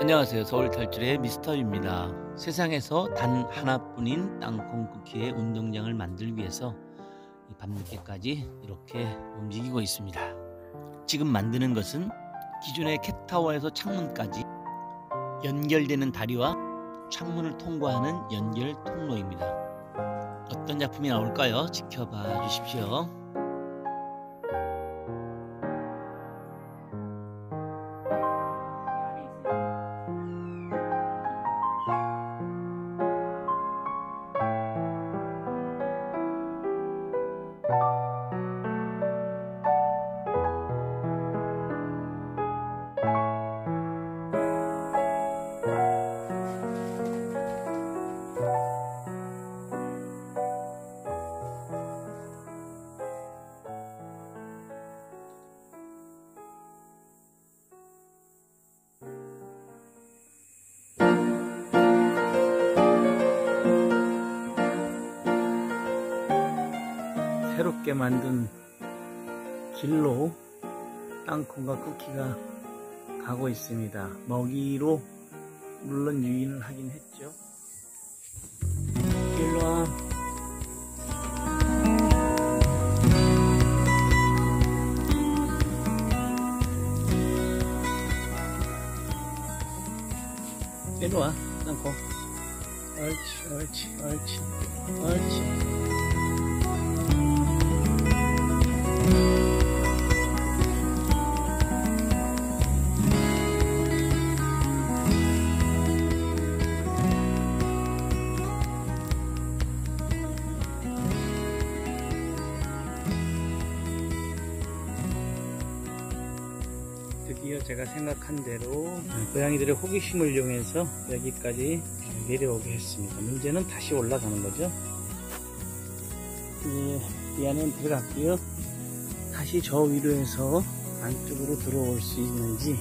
안녕하세요. 서울탈출의 미스터입니다. 세상에서 단 하나뿐인 땅콩 쿠키의 운동장을 만들기 위해서 밤늦게까지 이렇게 움직이고 있습니다. 지금 만드는 것은 기존의 캣타워에서 창문까지 연결되는 다리와 창문을 통과하는 연결 통로입니다. 어떤 작품이 나올까요? 지켜봐 주십시오. 새롭게 만든 길로 땅콩과 쿠키가 가고 있습니다. 먹이로 물론 유인을 하긴 했죠. 일로와. 일로와 땅콩. 옳지 옳지 옳지 옳지. 드디어 제가 생각한 대로 고양이들의 호기심을 이용해서 여기까지 내려오게 했습니다. 문제는 다시 올라가는 거죠. 이 안에 들어갔고요. 다시 저 위로 해서 안쪽으로 들어올 수 있는지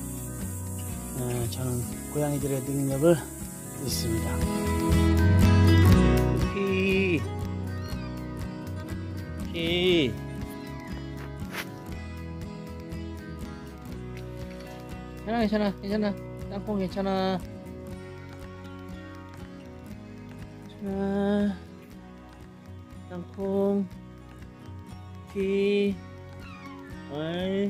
저는 고양이들의 능력을 믿습니다. 쿠키 괜찮아 땅콩 괜찮아. 자, 땅콩 쿠키 어이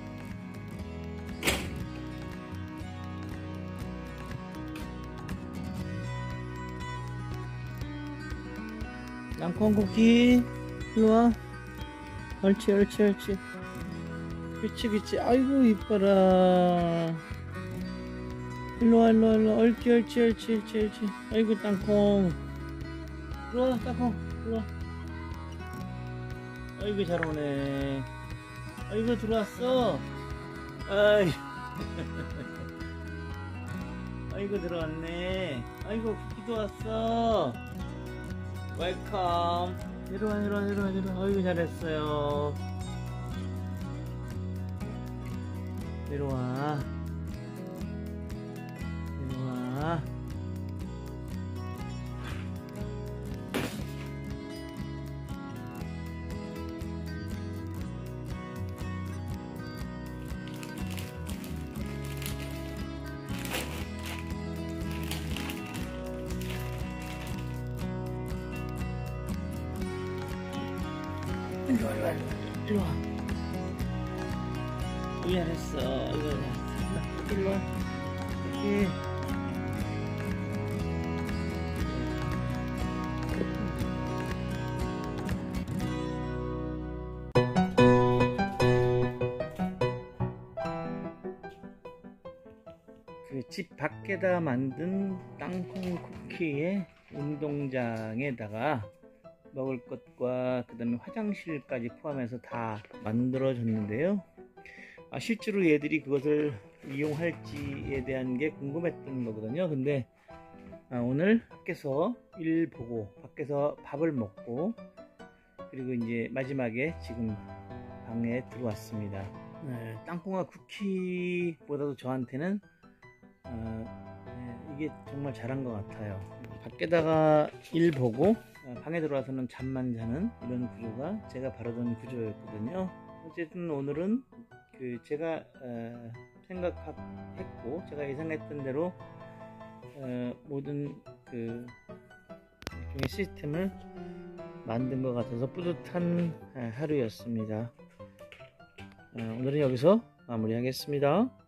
땅콩 쿠키 일로와. 옳지 옳지 옳지 그치 아이고 이뻐라. 일로와 옳지 아이고 땅콩 일로와 땅콩 일로와. 아이고 잘 오네. 아이고 들어왔어. 아이 아이고 들어왔네. 아이고 쿠키도 왔어. 웰컴. 내려와. 아이고 잘했어요. 내려와. 일로와. 잘했어. 일로와. 이렇게. 그 집 밖에다 만든 땅콩 쿠키의 운동장에다가 먹을 것과 그 다음에 화장실까지 포함해서 다 만들어졌는데요. 실제로 얘들이 그것을 이용할지에 대한 게 궁금했던 거거든요. 근데 오늘 밖에서 일 보고 밖에서 밥을 먹고 그리고 이제 마지막에 지금 방에 들어왔습니다. 땅콩과 쿠키보다도 저한테는 이게 정말 잘한 것 같아요. 밖에다가 일 보고 방에 들어와서는 잠만 자는 이런 구조가 제가 바라던 구조였거든요. 어쨌든 오늘은 제가 생각했고 제가 예상했던 대로 모든 일종의 시스템을 만든 것 같아서 뿌듯한 하루였습니다. 오늘은 여기서 마무리하겠습니다.